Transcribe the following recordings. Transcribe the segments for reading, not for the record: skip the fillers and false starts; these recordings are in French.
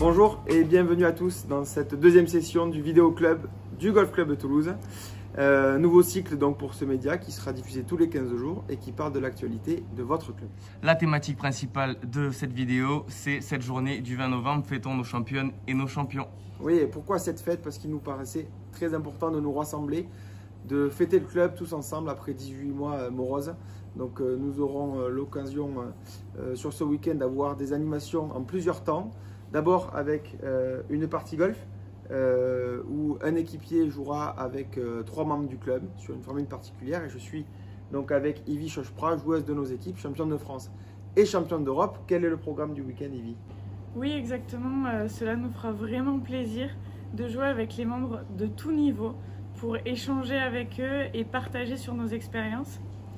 Bonjour et bienvenue à tous dans cette deuxième session du vidéo club du Golf Club de Toulouse. Nouveau cycle donc pour ce média qui sera diffusé tous les 15 jours et qui parle de l'actualité de votre club. La thématique principale de cette vidéo, c'est cette journée du 20 novembre, fêtons nos championnes et nos champions. Oui, et pourquoi cette fête? Parce qu'il nous paraissait très important de nous rassembler, de fêter le club tous ensemble après 18 mois moroses. Donc nous aurons l'occasion sur ce week-end d'avoir des animations en plusieurs temps. D'abord avec une partie golf où un équipier jouera avec 3 membres du club sur une formule particulière. Et je suis donc avec Yvi Chochpra, joueuse de nos équipes, championne de France et championne d'Europe. Quel est le programme du week-end, Yvi? Oui, exactement. Cela nous fera vraiment plaisir de jouer avec les membres de tout niveau pour échanger avec eux et partager sur nos expériences.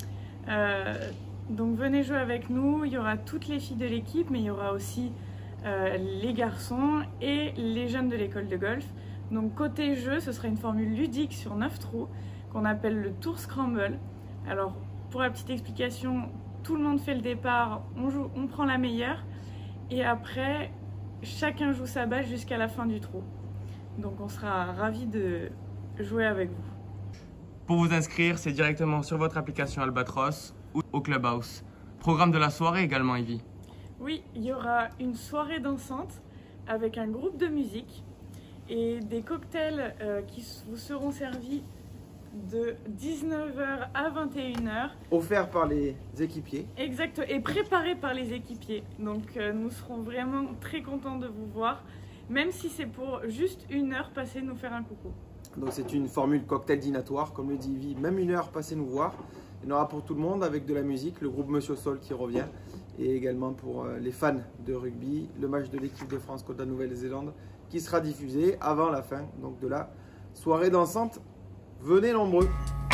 Donc venez jouer avec nous. Il y aura toutes les filles de l'équipe, mais il y aura aussi les garçons et les jeunes de l'école de golf. Donc côté jeu, ce sera une formule ludique sur 9 trous qu'on appelle le Tour Scramble. Alors pour la petite explication, tout le monde fait le départ, on prend la meilleure et après chacun joue sa balle jusqu'à la fin du trou. Donc on sera ravis de jouer avec vous. Pour vous inscrire, c'est directement sur votre application Albatros ou au Clubhouse. Programme de la soirée également, Yvi. Oui, il y aura une soirée dansante avec un groupe de musique et des cocktails qui vous seront servis de 19h à 21h. Offert par les équipiers. Exact, et préparés par les équipiers. Donc nous serons vraiment très contents de vous voir, même si c'est pour juste 1 heure, passez nous faire un coucou. Donc c'est une formule cocktail dînatoire, comme le dit Yvi, même 1 heure, passez nous voir. Il y en aura pour tout le monde avec de la musique, le groupe Monsieur Sol qui revient. Et également pour les fans de rugby, le match de l'équipe de France contre la Nouvelle-Zélande qui sera diffusé avant la fin donc, de la soirée dansante. Venez nombreux.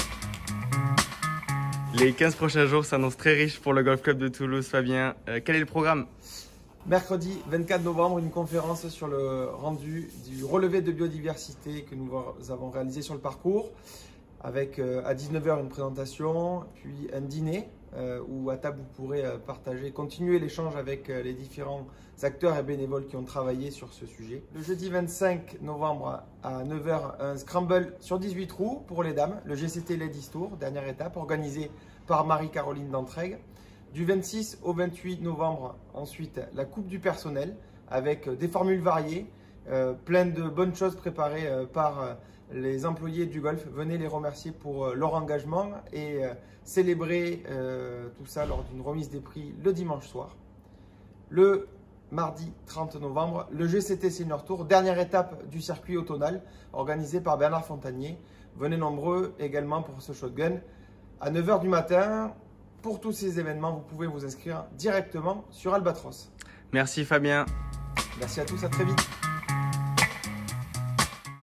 Les 15 prochains jours s'annoncent très riches pour le Golf Club de Toulouse, Fabien. Quel est le programme? Mercredi 24 novembre, une conférence sur le rendu du relevé de biodiversité que nous avons réalisé sur le parcours. Avec à 19h une présentation, puis un dîner où à table vous pourrez continuer l'échange avec les différents acteurs et bénévoles qui ont travaillé sur ce sujet. Le jeudi 25 novembre à 9h, un scramble sur 18 trous pour les dames, le GCT Ladies Tour, dernière étape, organisée par Marie-Caroline Dantrègue. Du 26 au 28 novembre, ensuite, la Coupe du personnel avec des formules variées, plein de bonnes choses préparées par les employés du golf. Venez les remercier pour leur engagement et célébrer tout ça lors d'une remise des prix le dimanche soir. Le mardi 30 novembre, le GCT Senior Tour, dernière étape du circuit automnal organisé par Bernard Fontanier. Venez nombreux également pour ce shotgun à 9h du matin. Pour tous ces événements, vous pouvez vous inscrire directement sur Albatros. Merci Fabien. Merci à tous, à très vite.